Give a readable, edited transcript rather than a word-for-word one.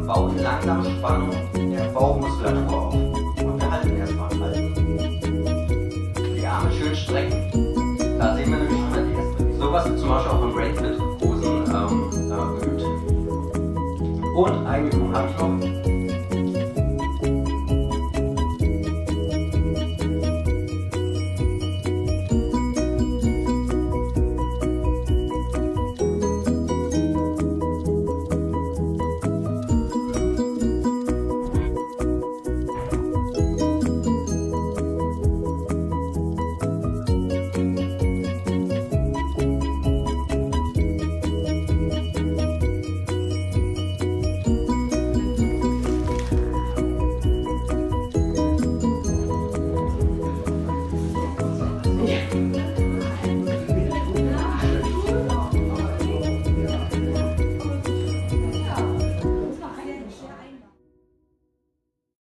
bauen langsam Spannung in der Bauchmuskulatur auf. Und wir halten erstmal. Die Arme schön strecken. Da sehen wir nämlich schon mal die erste. Sowas wird zum Beispiel auch im Breakfit-Posen geübt. Und eine Übung habe ich noch.